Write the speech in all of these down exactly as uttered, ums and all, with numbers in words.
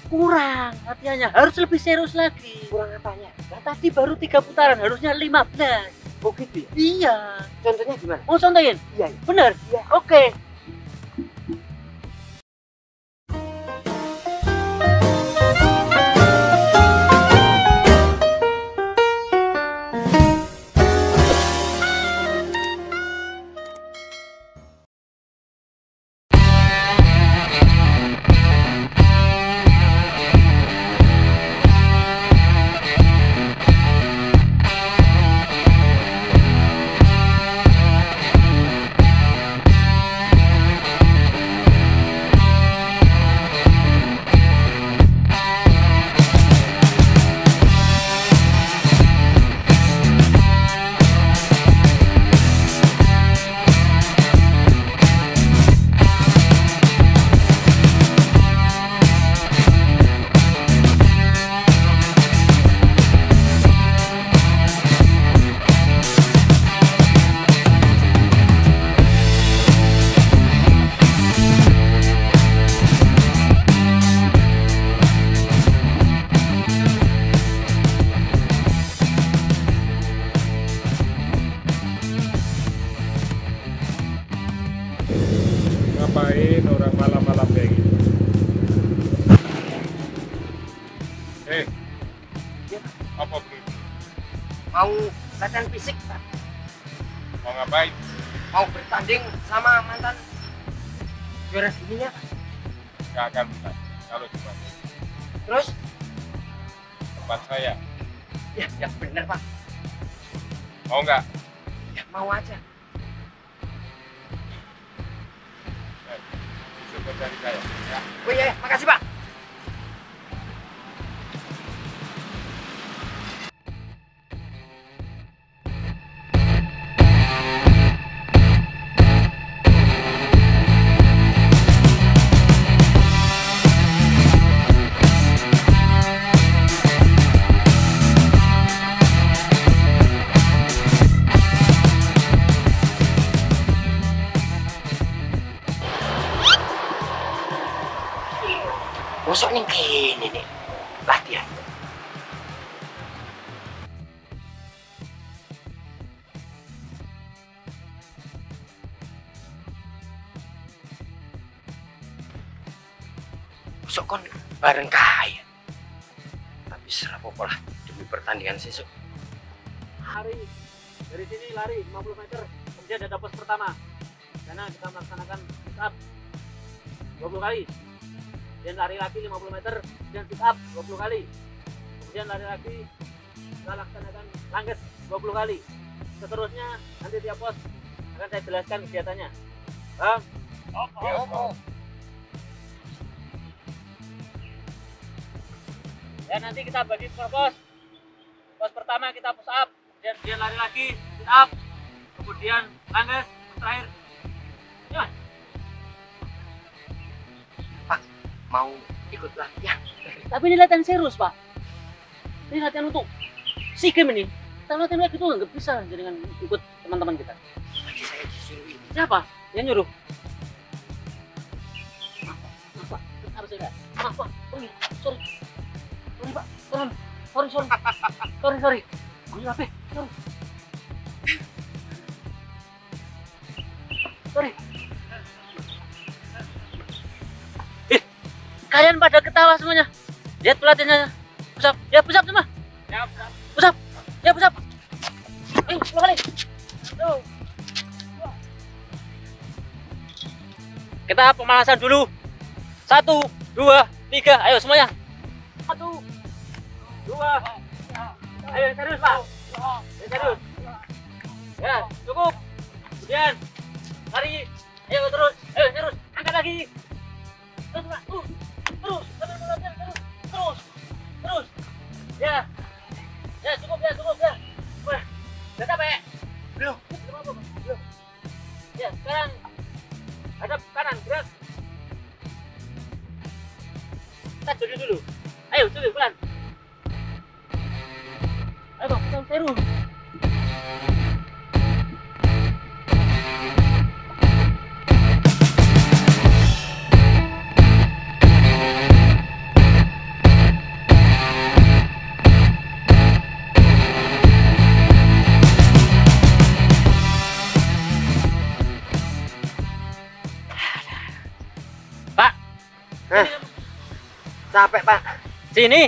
Kurang latihannya, harus lebih serius lagi. Kurang apanya? Nah, tadi baru tiga putaran, harusnya lima belas. Oh gitu ya? Iya. Contohnya gimana? Mau contohin? Iya. Bener? Iya. Oke. Ngapain orang malam-malam kayak gitu? Eh, Ya. apa bro? Mau latihan fisik, Pak. Mau ngapain? Mau bertanding sama mantan juara dunia, Pak. Gak akan bisa. Kalau cuma Terus? tempat saya, Ya, ya bener, Pak. mau nggak? Ya, mau aja. Eh, Syukur dari saya. Ya. Oh iya, makasih, Pak. Bosok nih gini nih latihan. Bosok kon bareng kaya. Tapi serapopo lah demi pertandingan sesuk. Lari. Dari sini lari lima puluh meter, kemudian ada pos pertama. Karena kita melaksanakan sit up dua puluh kali. Dan lari lagi lima puluh meter dan sit up dua puluh kali. Kemudian lari lagi kita laksanakan langges dua puluh kali. Seterusnya nanti tiap pos akan saya jelaskan kegiatannya. Bang, Ya, oh, dan nanti kita bagi per pos. Pos pertama kita push up, kemudian dia lari lagi sit up, kemudian langges, terakhir. Ya, mau ikut latihan. tapi ini latihan serius, Pak. Ini latihan untuk SEA Games ini. Kita latihan kayak gitu nggak bisa dengan ikut teman-teman kita. Tadi saya disuruhin. Siapa yang nyuruh? Maaf, maaf, Pak. Harus saya. Maaf, Pak. Sorry, sorry. Sorry, Pak. Sorry, sorry, sorry. Sorry, sorry. Ambil H P. Sorry. Sorry. Eh, kalian pada ketawa semuanya. Lihat pelatihannya. Pusap. Ya, pusap semua. Ya, Bang. Pusap. Ya, pusap. Eh, dua kali. Tuh. Kita pemanasan dulu. Satu, dua, tiga. Ayo semuanya. Satu, dua. Ayo serius, Pak. Ayo serius. Ya, cukup. Kemudian lari. Ayo terus. Ayo terus. Angkat lagi. Terus, Pak. Uh, terus. Terus, terus, terus. Terus. Terus. Ya. Ya, cukup ya, cukup ya. Wah, udah capek. Belum. Belum apa, Pak? Belum. Ya, sekarang hadap kanan, gerak. Kita jogging dulu. Ayo, jogging pelan. Ayo, Bang, kita seru. Capek, Pak. Sini.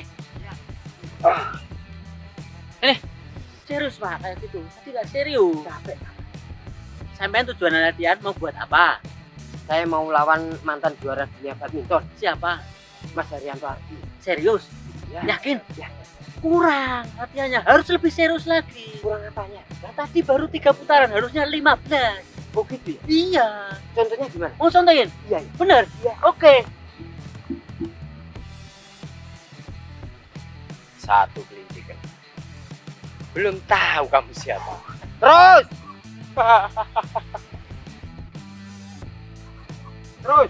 Ini serius Pak, kayak gitu. Tadi nggak serius. Capek. Sampean tujuan latihan mau buat apa? Saya mau lawan mantan juara dunia badminton, Siapa? Mas Haryanto Ardi. Serius? Ya. Yakin? Ya. Kurang latihannya, harus lebih serius lagi. Kurang apanya? Nah, tadi baru tiga putaran, harusnya lima belas. Oh gitu ya? Iya. Contohnya gimana? Mau contohin? Iya. iya. Bener? Iya. Oke. Satu kelinci. Belum tahu kamu siapa. Terus. Terus.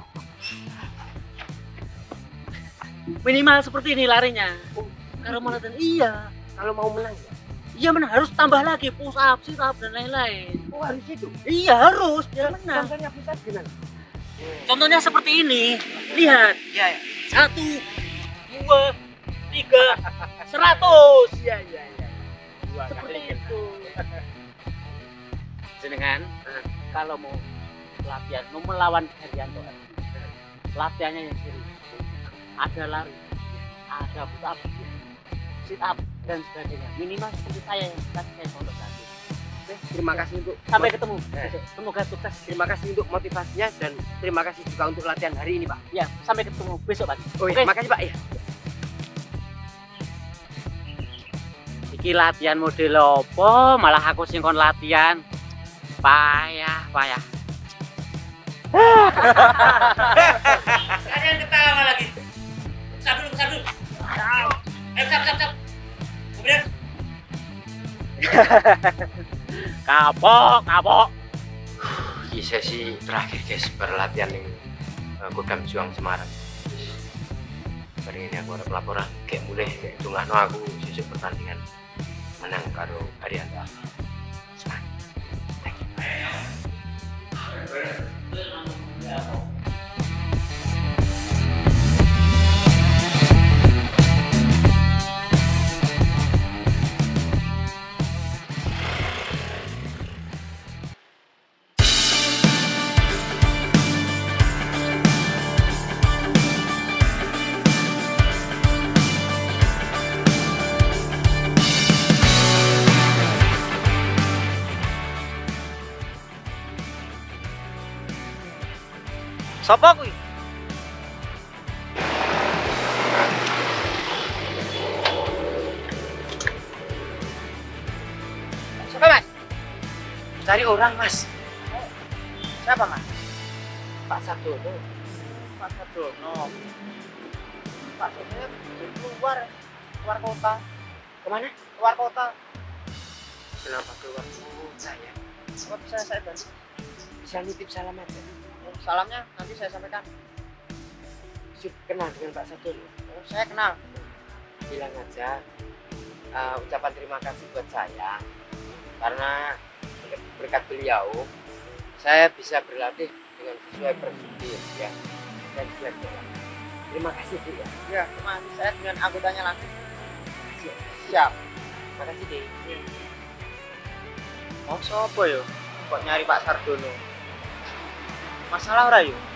Minimal seperti ini larinya. Oh, kalau mau latihan, iya. Kalau mau menang ya? Iya menang, harus tambah lagi push up, sit up dan lain-lain. Oh harus itu? Iya harus, biar menang. Contohnya pusat gimana? Contohnya seperti ini. Lihat. Iya ya. Satu, dua, tiga, seratus. Iya iya iya. Dua Seperti kali itu. Jenengan, kalau mau latihan, mau melawan Haryanto, latihannya yang serius. Ada lari, ada push up, sit up dan sebagainya. Minimal seperti saya yang tadi saya contoh tadi. Oke, terima kasih untuk Sampai ketemu. Eh. Semoga sukses. terima kasih untuk motivasinya dan terima kasih juga untuk latihan hari ini, Pak. Ya, sampai ketemu besok pagi. Oh iya, Oke. makasih Pak ya. Iki latihan model opo, malah aku sing kon latihan. Payah, payah. Kalian ketawa lagi. Besar dulu, besar dulu. Ayo, besar, besar, besar. Kemudian. Kapok, kapok. Di sesi terakhir guys, berlatihan yang uh, Kodam Juang Semarang. Hari ini aku ada pelaporan kayak mulai kayak tungah no aku sesuk pertandingan menang karo Haryanto. Semangat. Thank you. Sopo kuwi? Siapa Mas? Cari orang Mas. Siapa, Mas? Pak Sadono. Pak Sadono. Pak Sadono keluar, keluar kota. Kemana? Keluar kota. Kenapa keluar kota ya? Apa bisa saya bantu? Bisa nitip salam aja. Salamnya nanti saya sampaikan. Sip, kenal dengan Pak Sadono. Oh, saya kenal. Bilang aja uh, ucapan terima kasih buat saya karena berkat beliau saya bisa berlatih dengan sesuai prosedur ya dan belajar. Terima kasih Bu ya. Ya, cuma nanti saya dengan anggotanya langsung. Siap. Siap. Terima kasih deh. Mau sopo yo? Kok nyari Pak Sardono? Masalah ora yo?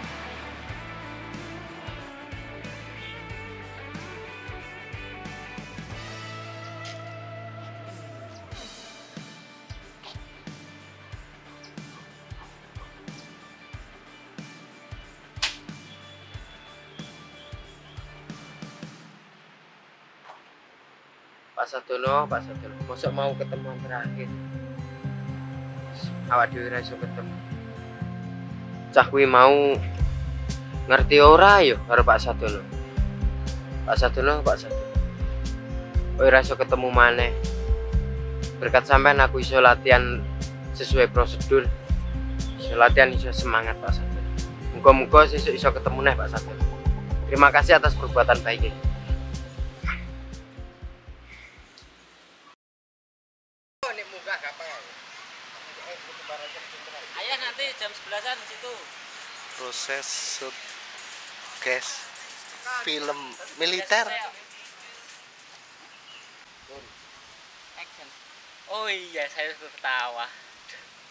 Pak Sadono, Pak Sadono, mosok mau ketemuan terakhir. Awak dhewe ra iso ketemu. Cah kuwi mau ngerti ora yo karo Pak Sadono. Pak Sadono, Pak Sadono. Kowe ra iso ketemu maneh. Berkat sampean aku iso latihan sesuai prosedur. Iso latihan iso semangat Pak Sadono. Muga-muga sesuk iso ketemu neh Pak Sadono. Terima kasih atas perbuatan baiknya. Ayah nanti jam sebelasan di situ. Proses shoot case film militer. Action. Oh iya, saya tertawa.